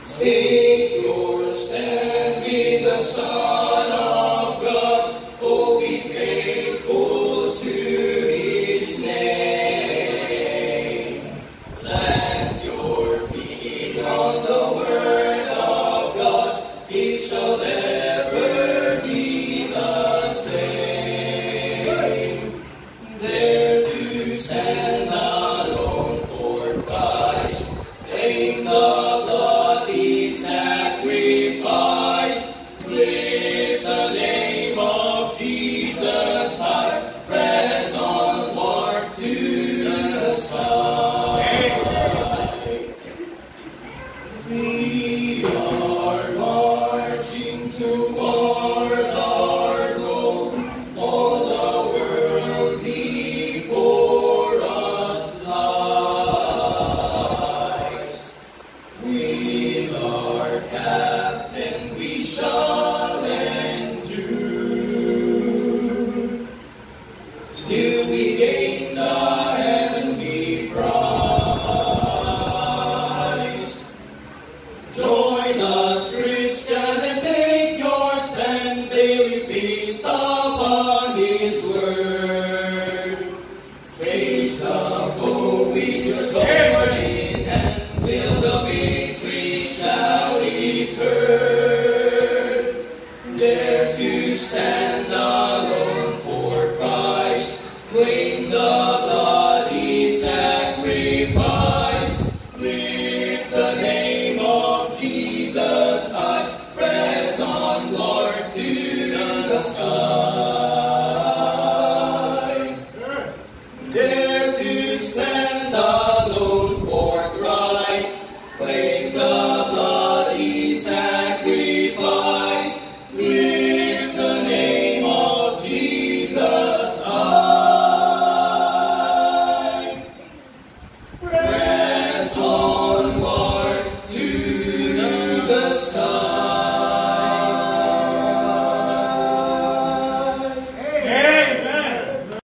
Take your stand with the Son of God. Oh, be faithful to His name. Plant your feet on the Word of God. It shall never be the same. There to stand alone for Christ. Claim the bloody sacrifice. Lift the name of Jesus high. Press onward to the sky. We are marching toward our goal. All the world before us lies. With our captain we shall endure, till we gain the heavenly prize. Join us, Christian, and take your stand. Daily feast upon His word. Face the foe with your sword in hand, till the victory shout is heard. Dare to stand alone for Christ. Claim the bloody sacrifice. Lift the name of Jesus high. Press on, Lord, to the sky. Dare to stand alone for Christ. Claim the bloody sacrifice. Lift the name of Jesus high. Press onward to the sky.